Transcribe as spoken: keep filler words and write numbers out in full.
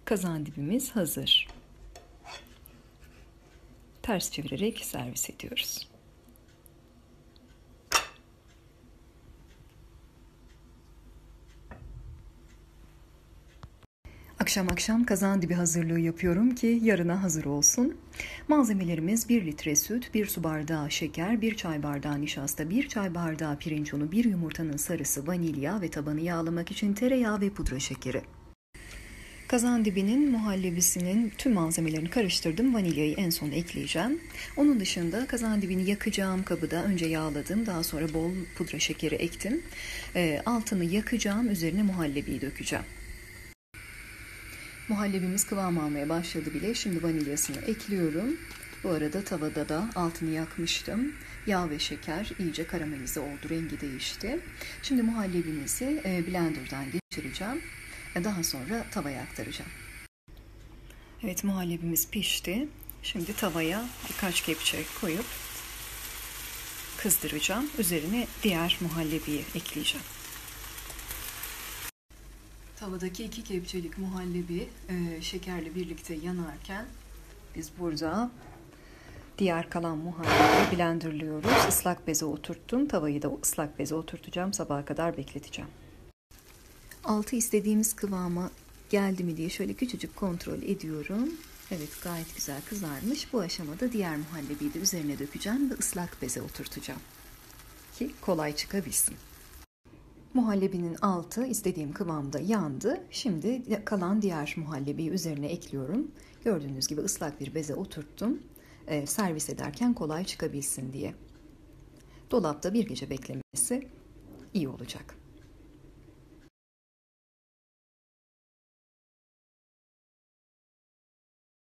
Kazandibimiz hazır. Ters çevirerek servis ediyoruz. Akşam akşam kazandibi hazırlığı yapıyorum ki yarına hazır olsun. Malzemelerimiz bir litre süt, bir su bardağı şeker, bir çay bardağı nişasta, bir çay bardağı pirinç unu, bir yumurtanın sarısı, vanilya ve tabanı yağlamak için tereyağı ve pudra şekeri. Kazandibinin muhallebisinin tüm malzemelerini karıştırdım. Vanilyayı en son ekleyeceğim. Onun dışında kazandibini yakacağım kabı da önce yağladım. Daha sonra bol pudra şekeri ektim. E, altını yakacağım. Üzerine muhallebiyi dökeceğim. Muhallebimiz kıvam almaya başladı bile. Şimdi vanilyasını ekliyorum. Bu arada tavada da altını yakmıştım. Yağ ve şeker iyice karamelize oldu. Rengi değişti. Şimdi muhallebimizi e, blenderdan geçireceğim. Daha sonra tavaya aktaracağım. Evet, muhallebimiz pişti. Şimdi tavaya birkaç kepçe koyup kızdıracağım. Üzerine diğer muhallebiyi ekleyeceğim. Tavadaki iki kepçelik muhallebi e, şekerle birlikte yanarken biz burada diğer kalan muhallebiyi blenderlıyoruz. Islak beze oturttum. Tavayı da ıslak beze oturtacağım. Sabaha kadar bekleteceğim. Altı istediğimiz kıvama geldi mi diye şöyle küçücük kontrol ediyorum. Evet, gayet güzel kızarmış. Bu aşamada diğer muhallebiyi de üzerine dökeceğim ve ıslak beze oturtacağım ki kolay çıkabilsin. Muhallebinin altı istediğim kıvamda yandı. Şimdi kalan diğer muhallebiyi üzerine ekliyorum. Gördüğünüz gibi ıslak bir beze oturttum. Ee, servis ederken kolay çıkabilsin diye. Dolapta bir gece beklemesi iyi olacak.